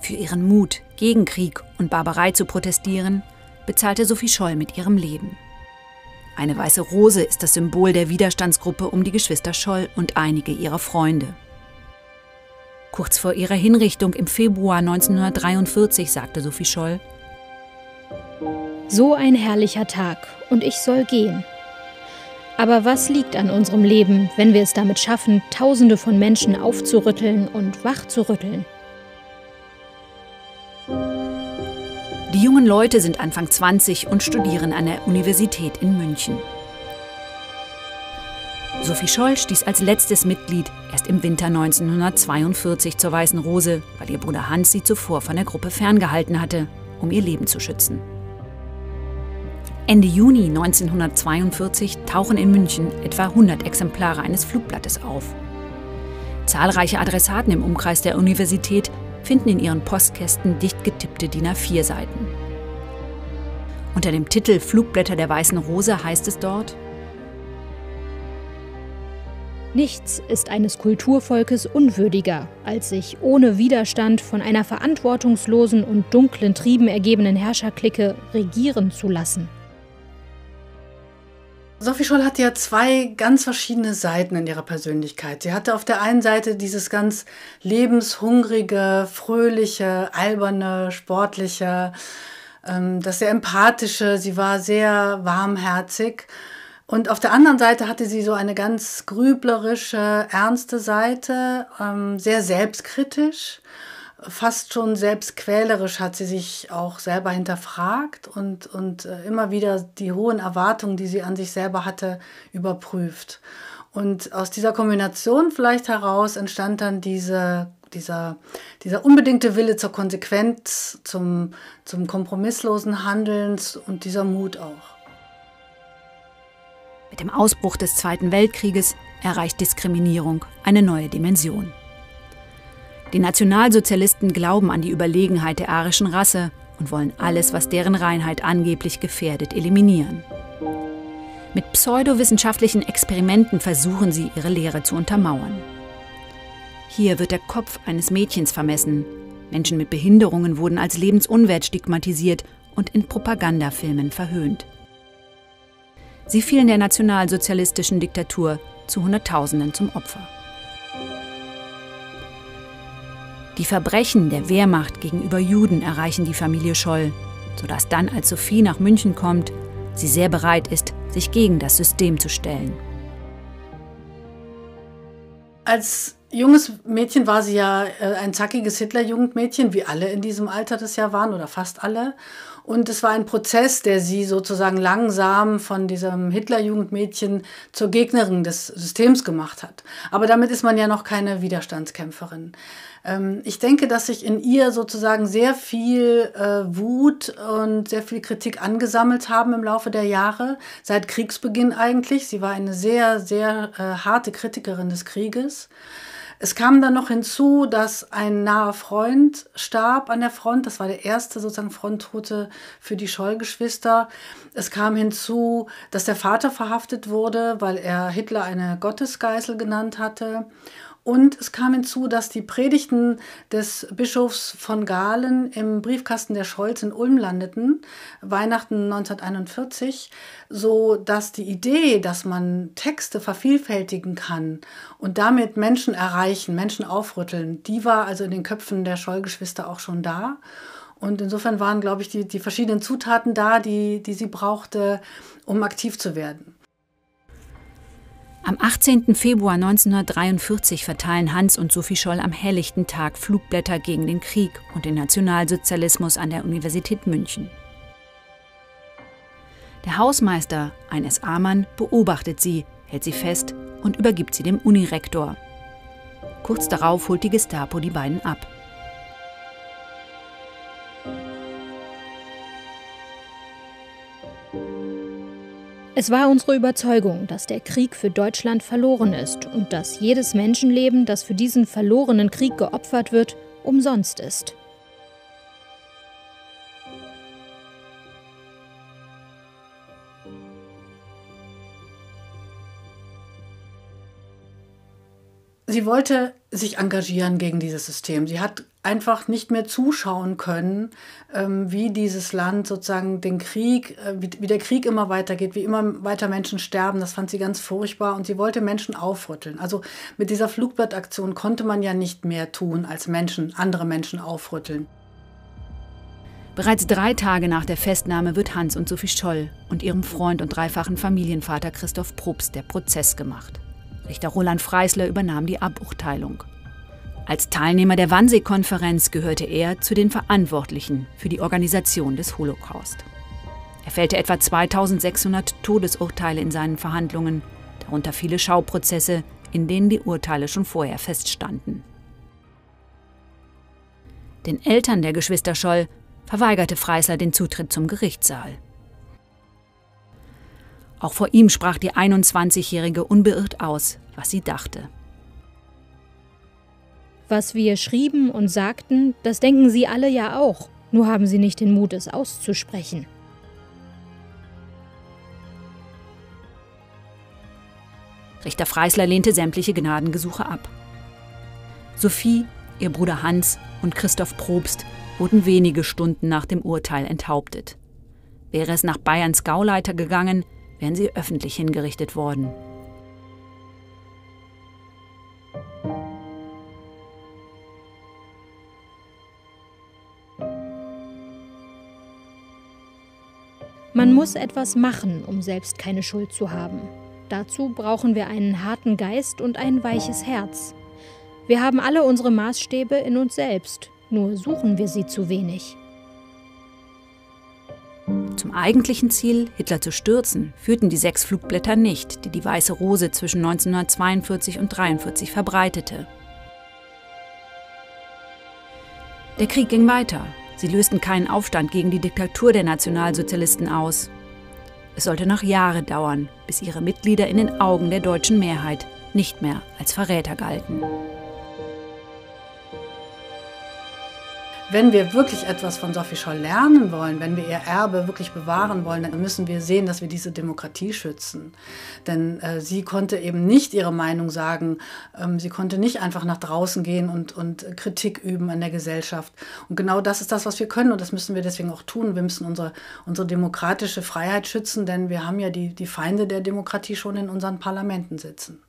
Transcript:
Für ihren Mut, gegen Krieg und Barbarei zu protestieren, bezahlte Sophie Scholl mit ihrem Leben. Eine weiße Rose ist das Symbol der Widerstandsgruppe um die Geschwister Scholl und einige ihrer Freunde. Kurz vor ihrer Hinrichtung im Februar 1943 sagte Sophie Scholl: So ein herrlicher Tag und ich soll gehen. Aber was liegt an unserem Leben, wenn wir es damit schaffen, Tausende von Menschen aufzurütteln und wachzurütteln? Die jungen Leute sind Anfang 20 und studieren an der Universität in München. Sophie Scholl stieß als letztes Mitglied erst im Winter 1942 zur Weißen Rose, weil ihr Bruder Hans sie zuvor von der Gruppe ferngehalten hatte, um ihr Leben zu schützen. Ende Juni 1942 tauchen in München etwa 100 Exemplare eines Flugblattes auf. Zahlreiche Adressaten im Umkreis der Universität finden in ihren Postkästen dicht getippte DIN A4-Seiten. Unter dem Titel Flugblätter der Weißen Rose heißt es dort: Nichts ist eines Kulturvolkes unwürdiger, als sich ohne Widerstand von einer verantwortungslosen und dunklen Trieben ergebenen Herrscherclique regieren zu lassen. Sophie Scholl hatte ja zwei ganz verschiedene Seiten in ihrer Persönlichkeit. Sie hatte auf der einen Seite dieses ganz lebenshungrige, fröhliche, alberne, sportliche, das sehr empathische. Sie war sehr warmherzig. Und auf der anderen Seite hatte sie so eine ganz grüblerische, ernste Seite, sehr selbstkritisch. Fast schon selbstquälerisch hat sie sich auch selber hinterfragt und immer wieder die hohen Erwartungen, die sie an sich selber hatte, überprüft. Und aus dieser Kombination vielleicht heraus entstand dann dieser unbedingte Wille zur Konsequenz, zum kompromisslosen Handelns und dieser Mut auch. Mit dem Ausbruch des Zweiten Weltkrieges erreicht Diskriminierung eine neue Dimension. Die Nationalsozialisten glauben an die Überlegenheit der arischen Rasse und wollen alles, was deren Reinheit angeblich gefährdet, eliminieren. Mit pseudowissenschaftlichen Experimenten versuchen sie, ihre Lehre zu untermauern. Hier wird der Kopf eines Mädchens vermessen. Menschen mit Behinderungen wurden als lebensunwert stigmatisiert und in Propagandafilmen verhöhnt. Sie fielen der nationalsozialistischen Diktatur zu Hunderttausenden zum Opfer. Die Verbrechen der Wehrmacht gegenüber Juden erreichen die Familie Scholl, sodass dann, als Sophie nach München kommt, sie sehr bereit ist, sich gegen das System zu stellen. Als junges Mädchen war sie ja ein zackiges Hitlerjugendmädchen, wie alle in diesem Alter das ja waren oder fast alle. Und es war ein Prozess, der sie sozusagen langsam von diesem Hitlerjugendmädchen zur Gegnerin des Systems gemacht hat. Aber damit ist man ja noch keine Widerstandskämpferin. Ich denke, dass sich in ihr sozusagen sehr viel Wut und sehr viel Kritik angesammelt haben im Laufe der Jahre, seit Kriegsbeginn eigentlich. Sie war eine sehr, sehr harte Kritikerin des Krieges. Es kam dann noch hinzu, dass ein naher Freund starb an der Front. Das war der erste sozusagen Fronttote für die Scholl-Geschwister. Es kam hinzu, dass der Vater verhaftet wurde, weil er Hitler eine Gottesgeißel genannt hatte. Und es kam hinzu, dass die Predigten des Bischofs von Galen im Briefkasten der Scholls in Ulm landeten, Weihnachten 1941, so dass die Idee, dass man Texte vervielfältigen kann und damit Menschen erreichen, Menschen aufrütteln, die war also in den Köpfen der Scholl-Geschwister auch schon da. Und insofern waren, glaube ich, die verschiedenen Zutaten da, die sie brauchte, um aktiv zu werden. Am 18. Februar 1943 verteilen Hans und Sophie Scholl am helllichten Tag Flugblätter gegen den Krieg und den Nationalsozialismus an der Universität München. Der Hausmeister, ein SA-Mann, beobachtet sie, hält sie fest und übergibt sie dem Unirektor. Kurz darauf holt die Gestapo die beiden ab. Es war unsere Überzeugung, dass der Krieg für Deutschland verloren ist und dass jedes Menschenleben, das für diesen verlorenen Krieg geopfert wird, umsonst ist. Sie wollte sich engagieren gegen dieses System. Sie hat einfach nicht mehr zuschauen können, wie dieses Land sozusagen den Krieg, wie der Krieg immer weitergeht, wie immer weiter Menschen sterben. Das fand sie ganz furchtbar und sie wollte Menschen aufrütteln. Also mit dieser Flugblattaktion konnte man ja nicht mehr tun, als andere Menschen aufrütteln. Bereits 3 Tage nach der Festnahme wird Hans und Sophie Scholl und ihrem Freund und dreifachen Familienvater Christoph Probst der Prozess gemacht. Richter Roland Freisler übernahm die Aburteilung. Als Teilnehmer der Wannsee-Konferenz gehörte er zu den Verantwortlichen für die Organisation des Holocaust. Er fällte etwa 2600 Todesurteile in seinen Verhandlungen, darunter viele Schauprozesse, in denen die Urteile schon vorher feststanden. Den Eltern der Geschwister Scholl verweigerte Freisler den Zutritt zum Gerichtssaal. Auch vor ihm sprach die 21-Jährige unbeirrt aus, was sie dachte. Was wir schrieben und sagten, das denken Sie alle ja auch. Nur haben Sie nicht den Mut, es auszusprechen. Richter Freisler lehnte sämtliche Gnadengesuche ab. Sophie, ihr Bruder Hans und Christoph Probst wurden wenige Stunden nach dem Urteil enthauptet. Wäre es nach Bayerns Gauleiter gegangen, wären sie öffentlich hingerichtet worden. Man muss etwas machen, um selbst keine Schuld zu haben. Dazu brauchen wir einen harten Geist und ein weiches Herz. Wir haben alle unsere Maßstäbe in uns selbst, nur suchen wir sie zu wenig. Zum eigentlichen Ziel, Hitler zu stürzen, führten die 6 Flugblätter nicht, die die Weiße Rose zwischen 1942 und 1943 verbreitete. Der Krieg ging weiter. Sie lösten keinen Aufstand gegen die Diktatur der Nationalsozialisten aus. Es sollte noch Jahre dauern, bis ihre Mitglieder in den Augen der deutschen Mehrheit nicht mehr als Verräter galten. Wenn wir wirklich etwas von Sophie Scholl lernen wollen, wenn wir ihr Erbe wirklich bewahren wollen, dann müssen wir sehen, dass wir diese Demokratie schützen. Denn sie konnte eben nicht ihre Meinung sagen, sie konnte nicht einfach nach draußen gehen und Kritik üben an der Gesellschaft. Und genau das ist das, was wir können und das müssen wir deswegen auch tun. Wir müssen unsere demokratische Freiheit schützen, denn wir haben ja die Feinde der Demokratie schon in unseren Parlamenten sitzen.